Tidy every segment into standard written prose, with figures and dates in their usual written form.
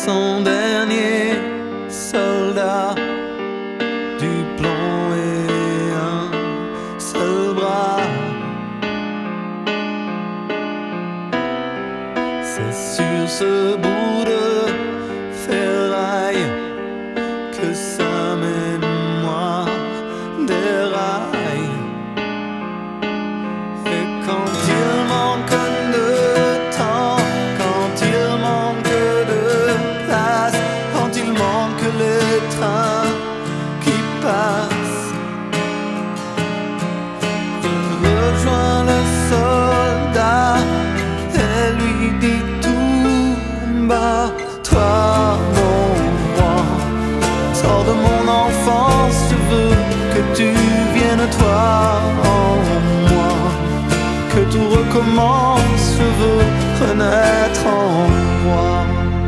son dernier soldat, du plomb et un seul bras. C'est sur ce bout de ferraille que sa mémoire déraille. Et quand il manque de temps, quand il manque de place, quand il manque les trains qui passent, il rejoint le soldat et lui dit tout bas: toi mon roi, sors de mon enfance, je veux que tu viennes toi en moi, que tout recommence, je veux renaître en moi.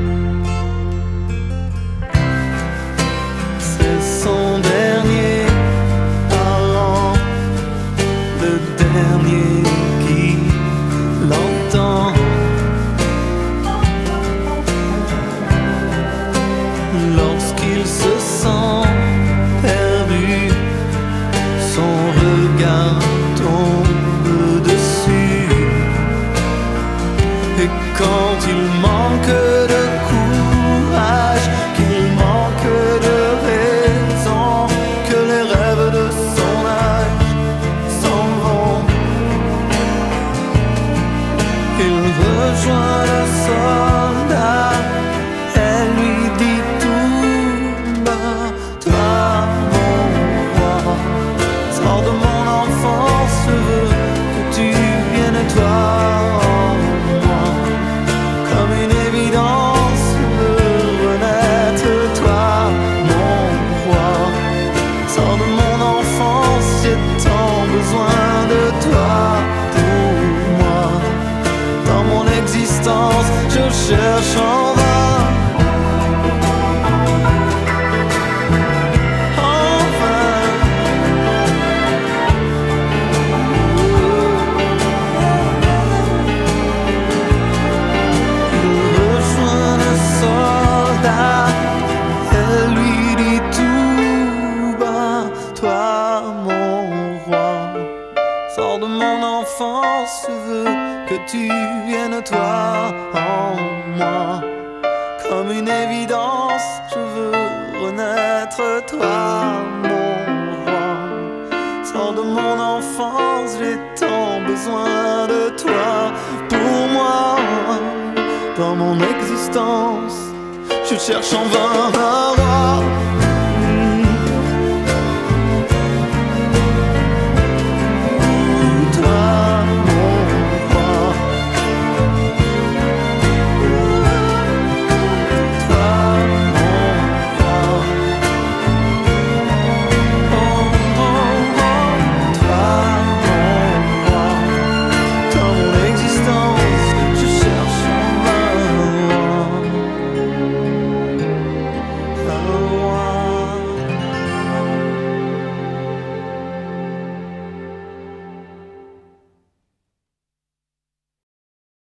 C'est son dernier parent, le dernier qui l'entend. Lorsqu'il se sent perdu, son regard tombe dessus. Et quand il manque de courage, qu'il manque de raison, que les rêves de son âge s'en vont, il rejoint le soldat et lui dit tout bas: toi mon roi, sors de mon enfance, je veux que tu viennes toi en moi, comme une évidence, je veux renaître toi mon roi. Sors de mon enfance, j'ai tant besoin de toi pour moi. Dans mon existence, je cherche en vain. Sors de mon enfance, je veux que tu viennes toi en moi, comme une évidence, je veux renaître toi mon roi. Sors de mon enfance, j'ai tant besoin de toi pour moi. Dans mon existence, je cherche en vain un roi.